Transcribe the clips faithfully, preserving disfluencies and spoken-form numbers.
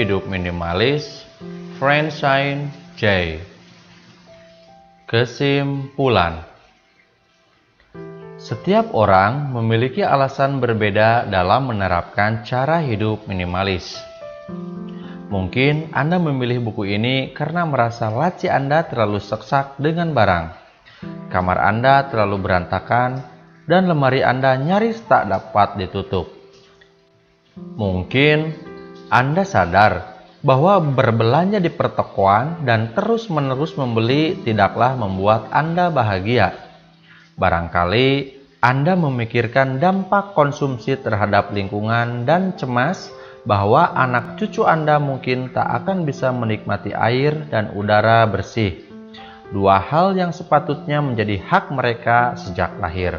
Hidup Minimalis, Francine J. Kesimpulan: setiap orang memiliki alasan berbeda dalam menerapkan cara hidup minimalis. Mungkin Anda memilih buku ini karena merasa laci Anda terlalu sesak dengan barang, kamar Anda terlalu berantakan, dan lemari Anda nyaris tak dapat ditutup. Mungkin Anda sadar bahwa berbelanja di pertokoan dan terus-menerus membeli tidaklah membuat Anda bahagia. Barangkali Anda memikirkan dampak konsumsi terhadap lingkungan dan cemas bahwa anak cucu Anda mungkin tak akan bisa menikmati air dan udara bersih, dua hal yang sepatutnya menjadi hak mereka sejak lahir.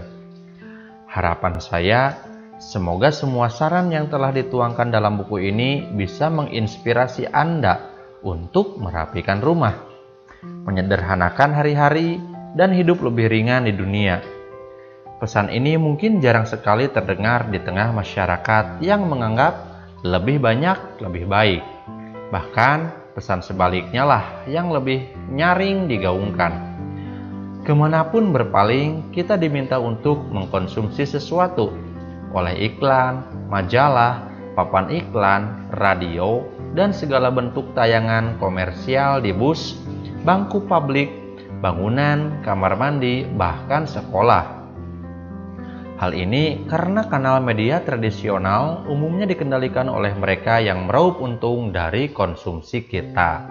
Harapan saya, semoga semua saran yang telah dituangkan dalam buku ini bisa menginspirasi Anda untuk merapikan rumah, menyederhanakan hari-hari, dan hidup lebih ringan di dunia. Pesan ini mungkin jarang sekali terdengar di tengah masyarakat yang menganggap lebih banyak lebih baik. Bahkan pesan sebaliknya lah yang lebih nyaring digaungkan. Kemanapun berpaling, kita diminta untuk mengkonsumsi sesuatu oleh iklan, majalah, papan iklan, radio, dan segala bentuk tayangan komersial di bus, bangku publik, bangunan, kamar mandi, bahkan sekolah. Hal ini karena kanal media tradisional umumnya dikendalikan oleh mereka yang meraup untung dari konsumsi kita.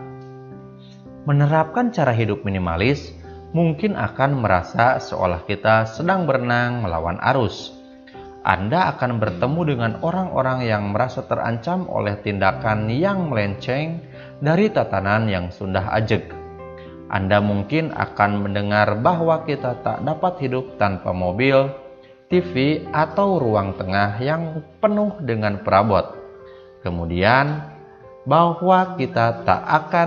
Menerapkan cara hidup minimalis mungkin akan merasa seolah kita sedang berenang melawan arus. Anda akan bertemu dengan orang-orang yang merasa terancam oleh tindakan yang melenceng dari tatanan yang sudah ajeg. Anda mungkin akan mendengar bahwa kita tak dapat hidup tanpa mobil, T V, atau ruang tengah yang penuh dengan perabot. Kemudian, bahwa kita tak akan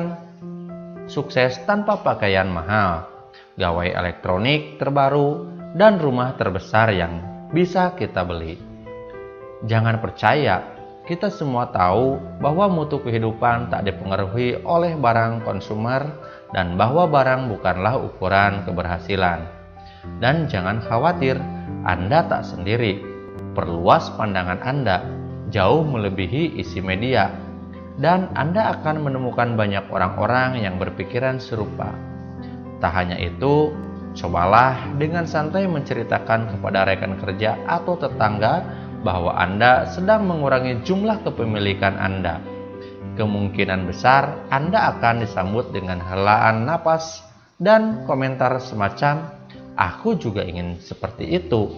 sukses tanpa pakaian mahal, gawai elektronik terbaru, dan rumah terbesar yang bisa kita beli. Jangan percaya, kita semua tahu bahwa mutu kehidupan tak dipengaruhi oleh barang konsumer dan bahwa barang bukanlah ukuran keberhasilan. Dan jangan khawatir, Anda tak sendiri. Perluas pandangan Anda, jauh melebihi isi media, dan Anda akan menemukan banyak orang-orang yang berpikiran serupa. Tak hanya itu, cobalah dengan santai menceritakan kepada rekan kerja atau tetangga bahwa Anda sedang mengurangi jumlah kepemilikan Anda. Kemungkinan besar Anda akan disambut dengan helaan napas dan komentar semacam, "Aku juga ingin seperti itu."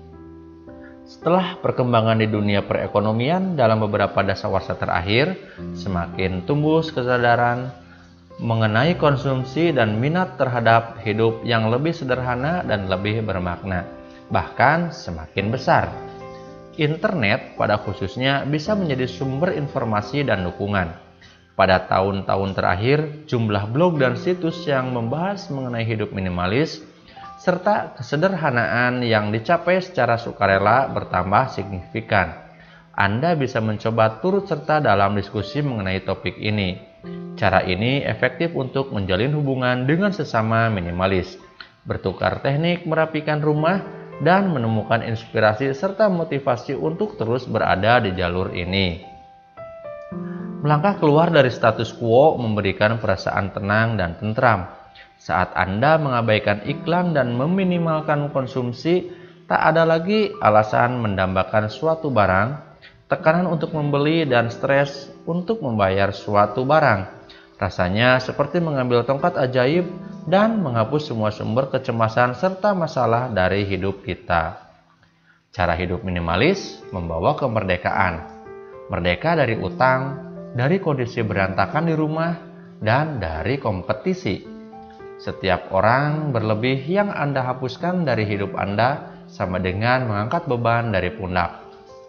Setelah perkembangan di dunia perekonomian dalam beberapa dasawarsa terakhir, semakin tumbuh kesadaran mengenai konsumsi dan minat terhadap hidup yang lebih sederhana dan lebih bermakna, bahkan semakin besar. Internet pada khususnya bisa menjadi sumber informasi dan dukungan. Pada tahun-tahun terakhir, jumlah blog dan situs yang membahas mengenai hidup minimalis serta kesederhanaan yang dicapai secara sukarela bertambah signifikan. Anda bisa mencoba turut serta dalam diskusi mengenai topik ini. Cara ini efektif untuk menjalin hubungan dengan sesama minimalis, bertukar teknik merapikan rumah, dan menemukan inspirasi serta motivasi untuk terus berada di jalur ini. Melangkah keluar dari status quo memberikan perasaan tenang dan tentram. Saat Anda mengabaikan iklan dan meminimalkan konsumsi, tak ada lagi alasan mendambakan suatu barang, tekanan untuk membeli, dan stres untuk membayar suatu barang. Rasanya seperti mengambil tongkat ajaib dan menghapus semua sumber kecemasan serta masalah dari hidup kita. Cara hidup minimalis membawa kemerdekaan. Merdeka dari utang, dari kondisi berantakan di rumah, dan dari kompetisi. Setiap orang berlebih yang Anda hapuskan dari hidup Anda sama dengan mengangkat beban dari pundak.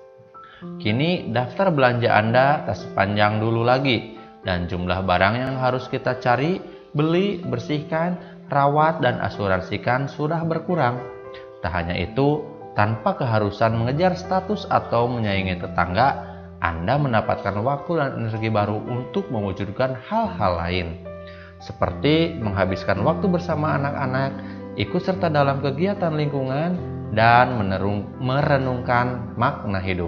Kini daftar belanja Anda tak sepanjang dulu lagi, dan jumlah barang yang harus kita cari, beli, bersihkan, rawat, dan asuransikan sudah berkurang. Tak hanya itu, tanpa keharusan mengejar status atau menyaingi tetangga, Anda mendapatkan waktu dan energi baru untuk mewujudkan hal-hal lain, seperti menghabiskan waktu bersama anak-anak, ikut serta dalam kegiatan lingkungan, dan menerung, merenungkan makna hidup.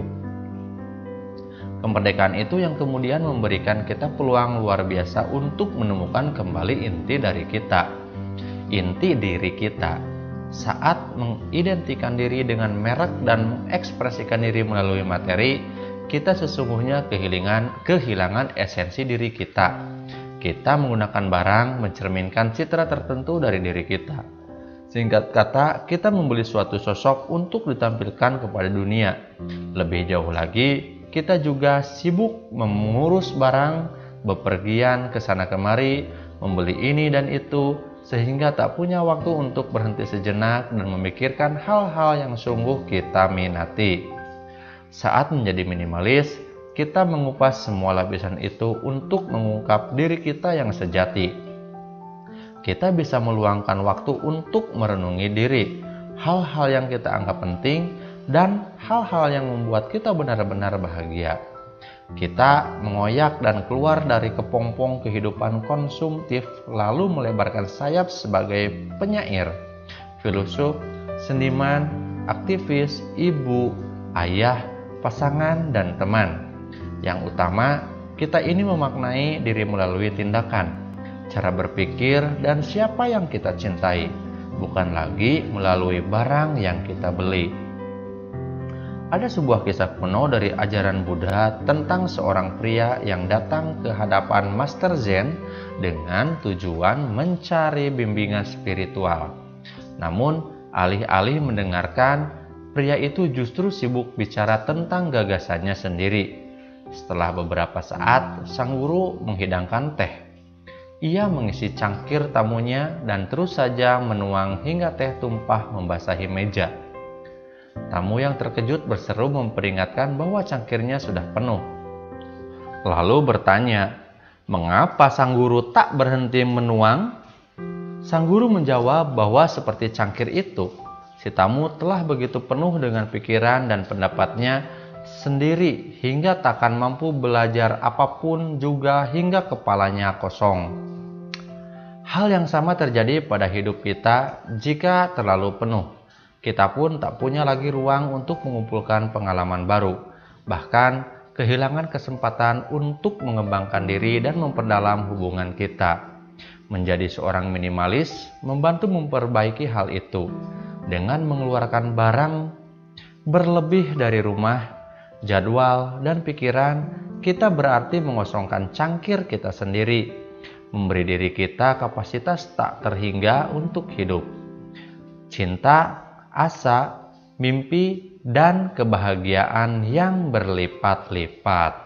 Kemerdekaan itu yang kemudian memberikan kita peluang luar biasa untuk menemukan kembali inti dari kita, inti diri kita. Saat mengidentikan diri dengan merek dan mengekspresikan diri melalui materi, kita sesungguhnya kehilangan, kehilangan esensi diri kita. Kita menggunakan barang mencerminkan citra tertentu dari diri kita. Singkat kata, kita membeli suatu sosok untuk ditampilkan kepada dunia. Lebih jauh lagi, kita juga sibuk mengurus barang, bepergian ke sana kemari, membeli ini dan itu, sehingga tak punya waktu untuk berhenti sejenak dan memikirkan hal-hal yang sungguh kita minati. Saat menjadi minimalis, kita mengupas semua lapisan itu untuk mengungkap diri kita yang sejati. Kita bisa meluangkan waktu untuk merenungi diri, hal-hal yang kita anggap penting, dan hal-hal yang membuat kita benar-benar bahagia. Kita mengoyak dan keluar dari kepompong kehidupan konsumtif, lalu melebarkan sayap sebagai penyair, filosof, seniman, aktivis, ibu, ayah, pasangan, dan teman. Yang utama, kita ini memaknai diri melalui tindakan, cara berpikir, dan siapa yang kita cintai, bukan lagi melalui barang yang kita beli. Ada sebuah kisah kuno dari ajaran Buddha tentang seorang pria yang datang ke hadapan Master Zen dengan tujuan mencari bimbingan spiritual. Namun, alih-alih mendengarkan, pria itu justru sibuk bicara tentang gagasannya sendiri. Setelah beberapa saat, sang guru menghidangkan teh. Ia mengisi cangkir tamunya dan terus saja menuang hingga teh tumpah membasahi meja. Tamu yang terkejut berseru memperingatkan bahwa cangkirnya sudah penuh. Lalu bertanya, mengapa sang guru tak berhenti menuang? Sang guru menjawab bahwa seperti cangkir itu, si tamu telah begitu penuh dengan pikiran dan pendapatnya sendiri hingga takkan mampu belajar apapun juga hingga kepalanya kosong. Hal yang sama terjadi pada hidup kita jika terlalu penuh. Kita pun tak punya lagi ruang untuk mengumpulkan pengalaman baru, bahkan kehilangan kesempatan untuk mengembangkan diri dan memperdalam hubungan kita. Menjadi seorang minimalis membantu memperbaiki hal itu dengan mengeluarkan barang berlebih dari rumah, jadwal, dan pikiran. Kita berarti mengosongkan cangkir kita sendiri, memberi diri kita kapasitas tak terhingga untuk hidup. Cinta, asa, mimpi, dan kebahagiaan yang berlipat-lipat.